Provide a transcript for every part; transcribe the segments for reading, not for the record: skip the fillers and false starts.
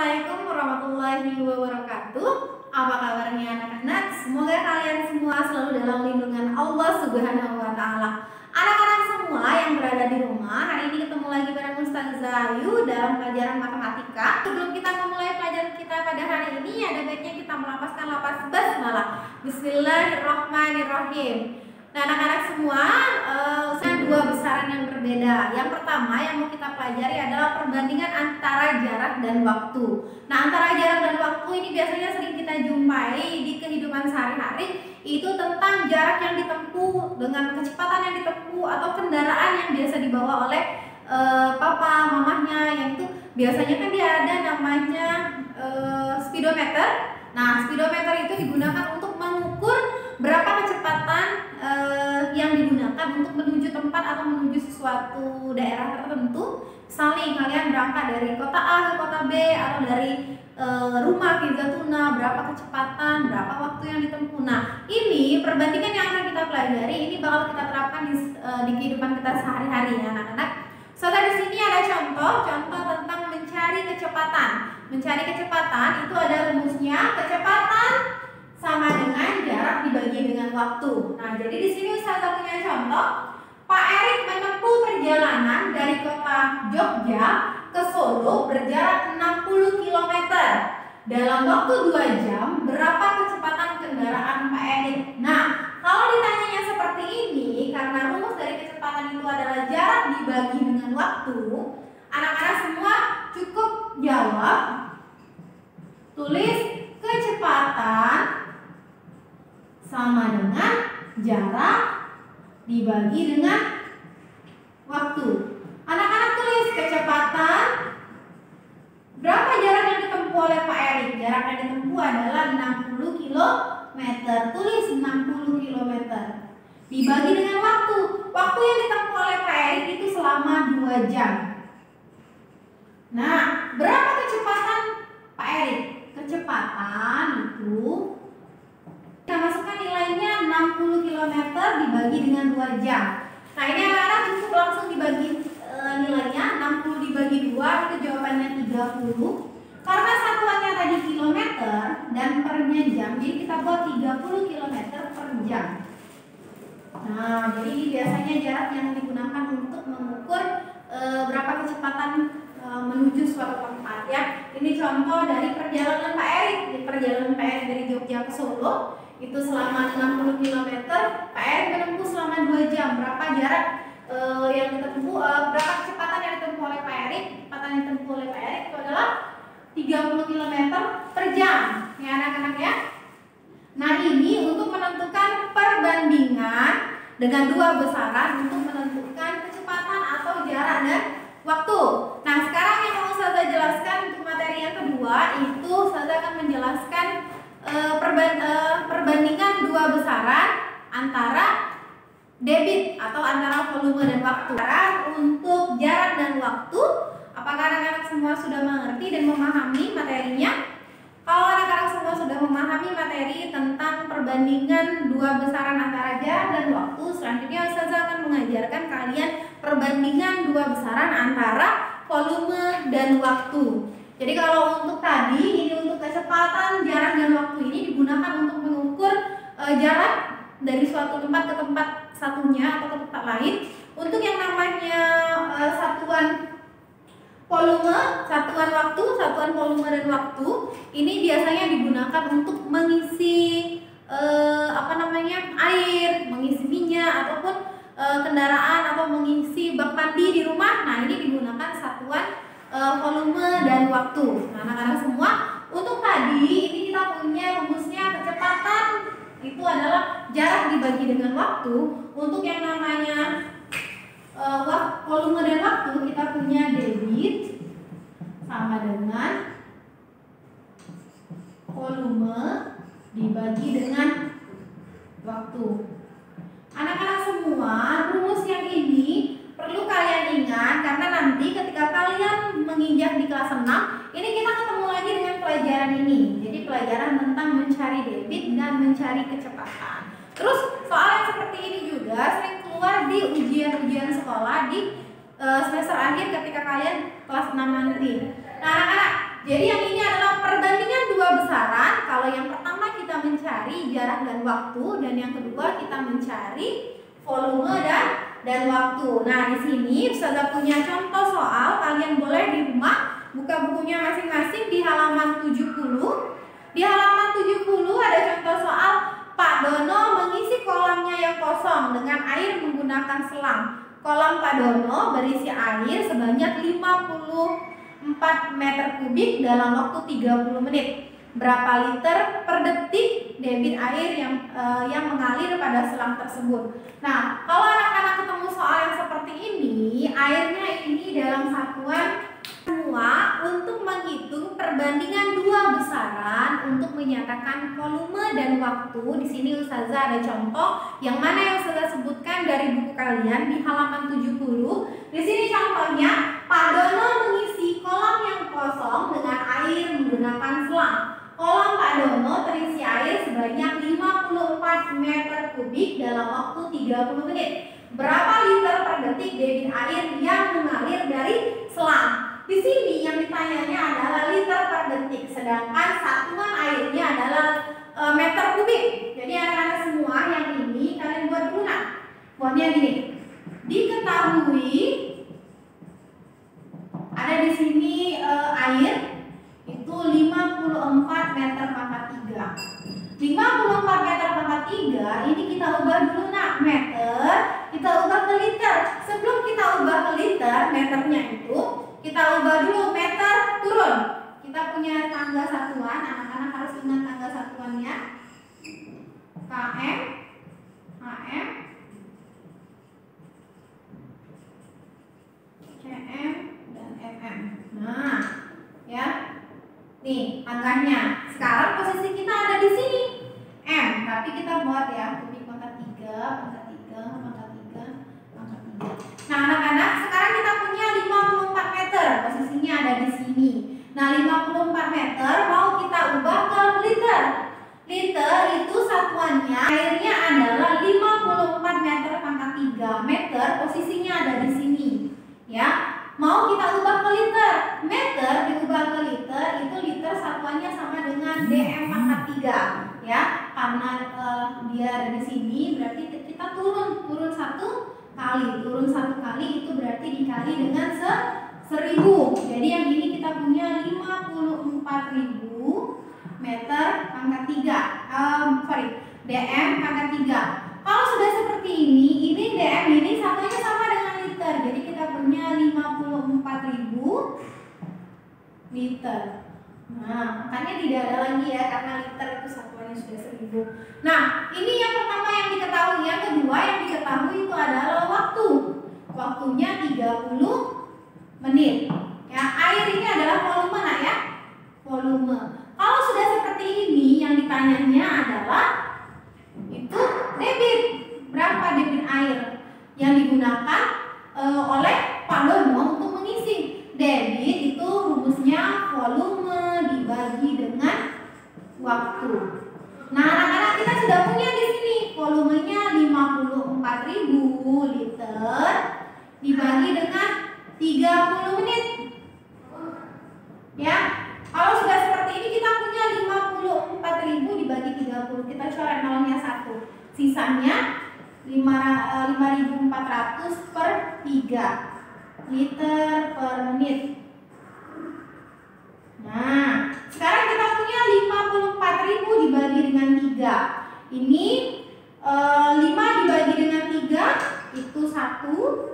Assalamualaikum warahmatullahi wabarakatuh. Apa kabarnya anak-anak? Semoga kalian semua selalu dalam lindungan Allah Subhanahu wa taala. Anak-anak semua yang berada di rumah, hari ini ketemu lagi bareng Ustazah Ayu dalam pelajaran matematika. Sebelum kita memulai pelajaran kita pada hari ini, ada baiknya kita melafazkan lafaz basmalah. Bismillahirrahmanirrahim. Nah, anak-anak semua, dua besaran yang berbeda. Yang pertama yang mau kita pelajari adalah perbandingan antara jarak dan waktu. Nah, antara jarak dan waktu ini biasanya sering kita jumpai di kehidupan sehari-hari. Itu tentang jarak yang ditempuh dengan kecepatan yang ditempuh atau kendaraan yang biasa dibawa oleh papa, mamahnya, yang itu biasanya kan dia ada namanya speedometer. Nah, speedometer itu digunakan untuk mengukur berapa kecepatan yang digunakan untuk menuju tempat atau menuju suatu daerah tertentu. Misalnya kalian berangkat dari kota A ke kota B atau dari rumah ke Zatuna, berapa kecepatan, berapa waktu yang ditempuh. Nah, ini perbandingan yang akan kita pelajari, ini bakal kita terapkan di kehidupan kita sehari-hari ya anak-anak. Soalnya di sini ada contoh tentang mencari kecepatan. Mencari kecepatan itu ada rumusnya, kecepatan sama dengan jarak dibagi dengan waktu. Nah, jadi di sini Ustazah punya contoh. Pak Erik menempuh perjalanan dari kota Jogja ke Solo berjarak 60 km. Dalam waktu 2 jam, berapa kecepatan kendaraan Pak Erik? Nah, kalau ditanyanya seperti ini, karena rumus dari kecepatan itu adalah jarak dibagi dengan waktu, anak-anak semua cukup jawab, tulis kecepatan sama dengan jarak dibagi dengan waktu. Anak-anak tulis kecepatan. Berapa jarak yang ditempuh oleh Pak Erik? Jarak yang ditempuh adalah 60 km. Tulis 60 km. Dibagi dengan waktu. Waktu yang ditempuh oleh Pak Erik itu selama 2 jam. Nah, berapa kecepatan Pak Erik? Kecepatan itu kita masukkan nilainya 60 km dibagi dengan 2 jam. Nah, ini anak-anak cukup langsung dibagi nilainya 60 dibagi 2, itu jawabannya 30. Karena satuannya tadi kilometer dan pernya jam, jadi kita buat 30 km per jam. Nah, jadi ini biasanya jarak yang digunakan untuk mengukur berapa kecepatan menuju suatu tempat ya. Ini contoh dari perjalanan Pak Erik. Perjalanan Pak Erik dari Jogja ke Solo itu selama 60 km. Pak Erik menempuh selama 2 jam. Berapa jarak yang ditempuh, berapa kecepatan yang ditempuh oleh Pak Erik? Kecepatan yang ditempuh oleh Pak Erik itu adalah 30 km per jam. Ya anak-anak ya. Nah, ini untuk menentukan perbandingan dengan dua besaran untuk menentukan kecepatan atau jarak dan waktu. Nah, sekarang yang mau Ustazah jelaskan untuk materi yang kedua, itu Ustazah akan menjelaskan perbandingan dua besaran antara debit atau antara volume dan waktu. Untuk jarak dan waktu, apakah anak-anak semua sudah mengerti dan memahami materinya? Kalau anak-anak semua sudah memahami materi tentang perbandingan dua besaran antara jarak dan waktu, selanjutnya Ustazah akan mengajarkan kalian perbandingan dua besaran antara volume dan waktu. Jadi kalau untuk tadi, ini untuk kecepatan, jarak dan waktu ini digunakan untuk mengukur jarak dari suatu tempat ke tempat satunya atau ke tempat lain. Untuk yang namanya satuan volume, satuan waktu, satuan volume dan waktu ini biasanya digunakan untuk mengisi air, mengisi minyak ataupun kendaraan atau mengisi bak mandi di rumah. Nah, ini digunakan satuan volume dan waktu. Nah, anak-anak semua, untuk tadi ini kita punya rumusnya kecepatan itu adalah jarak dibagi dengan waktu. Untuk yang namanya volume dan waktu kita punya debit sama dengan volume dibagi dengan waktu. Anak-anak semua, rumus yang ini perlu kalian ingat karena nanti ketika kalian menginjak di kelas 6, ini kita ketemu lagi dengan pelajaran ini. Jadi pelajaran tentang mencari debit dan mencari kecepatan. Terus soal yang seperti ini juga sering keluar di ujian-ujian sekolah di semester akhir ketika kalian kelas 6 nanti. Nah, anak-anak, jadi yang ini adalah perbandingan dua besaran. Kalau yang pertama kita mencari jarak dan waktu, dan yang kedua kita mencari volume dan waktu. Nah, di sini Ustazah punya contoh soal. Kalian boleh di rumah buka bukunya masing-masing di halaman 70. Di halaman 70 ada contoh soal Pak Dono mengisi kolamnya yang kosong dengan air menggunakan selang. Kolam Pak Dono berisi air sebanyak 54 meter kubik dalam waktu 30 menit. Berapa liter per detik debit air yang mengalir pada selang tersebut? Nah, kalau anak-anak ketemu soal yang seperti ini, airnya ini dalam satuan semua untuk menghitung perbandingan dua besaran untuk menyatakan volume dan waktu. Di sini Ustazah ada contoh yang mana yang Ustazah sebutkan dari buku kalian di halaman 70. Di sini contohnya Pak Dono mengisi kolam yang kosong dengan air menggunakan selang. Kolam Pak Dono terisi air sebanyak 54 meter kubik dalam waktu 30 menit. Berapa liter per detik debit air yang mengalir dari selang? Di sini yang ditanyanya adalah liter per detik, sedangkan satuan airnya adalah meter kubik. Jadi anak-anak semua yang ini kalian buat dulu. Nah, buatnya gini. Diketahui ada di sini air itu 54 meter pangkat 3. 54 meter pangkat 3 ini kita ubah dulu nak meter, kita ubah ke liter. Sebelum kita ubah ke liter, meternya itu kita ubah dulu meter turun. Kita punya tangga satuan, anak-anak harus ingat tangga satuannya. KM, AM, CM, dan MM. Nah, ya. Nih, tangganya. Sekarang posisi kita ada di sini. M, tapi kita buat ya, kubik pangkat 3, pangkat 3, pangkat 3, pangkat 3. Nah, anak-anak, sekarang kita punya 54 meter. Posisinya ada di sini. Nah, 54 meter mau kita ubah ke liter. Liter itu satuannya airnya adalah 54 meter pangkat 3. Meter posisinya ada di sini. Ya. Mau kita ubah ke liter. Meter diubah ke liter, itu liter satuannya sama dengan DM pangkat 3. Ya, karena dia ada di sini berarti kita turun satu kali itu berarti dikali dengan 1000. Jadi yang ini kita punya 54.000 meter pangkat 3. DM pangkat 3. Kalau sudah seperti ini DM ini satunya sama dengan liter. Jadi kita punya 54.000 liter. Nah, makanya tidak ada lagi ya karena liter itu satuannya sudah 1000. Nah, ini yang pertama yang diketahui. Yang kedua yang diketahui itu adalah waktu. Waktunya 30 menit. Ya, air ini adalah volume nah ya. Volume. Kalau sudah seperti ini yang ditanyanya adalah itu debit. Berapa debit air yang digunakan oleh Pak Dono untuk mengisi? Debit itu rumusnya volume dibagi dengan waktu. Nah, anak-anak kita sudah punya di sini volumenya 54.000 liter dibagi dengan 30 menit. Ya, kalau sudah seperti ini kita punya 54.000 dibagi 30. Kita coret nolnya 1. Sisanya 5.400 per 3 liter per menit. Nah, sekarang kita punya 54.000 dibagi dengan 3. Ini 5 dibagi dengan 3 itu 1.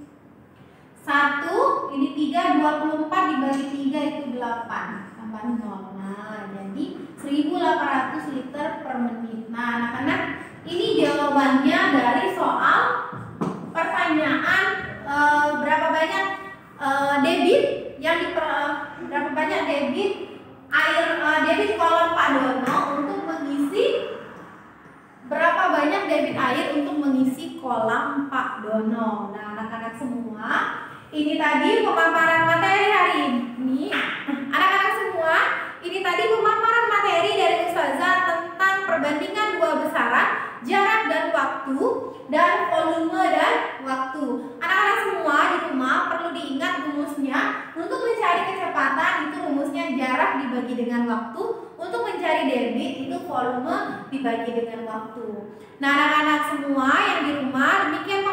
1, ini 3, 24 dibagi 3 itu 8. Tambah 0. Nah, jadi 1.800 liter per menit. Nah, anak-anak, ini jawabannya dari soal pertanyaan berapa banyak debit berapa banyak debit air debit kolam Pak Dono untuk mengisi berapa banyak debit air untuk mengisi kolam Pak Dono. Nah, anak-anak semua, ini tadi pemaparan materi hari ini. Anak-anak semua, ini tadi pemaparan materi dari Ustazah tentang perbandingan dua besaran, jarak dan waktu, dan volume dan waktu. Anak-anak semua di rumah perlu diingat rumusnya. Untuk mencari kecepatan itu rumusnya dibagi dengan waktu. Untuk mencari debit itu volume dibagi dengan waktu. Nah anak-anak semua yang di rumah, demikian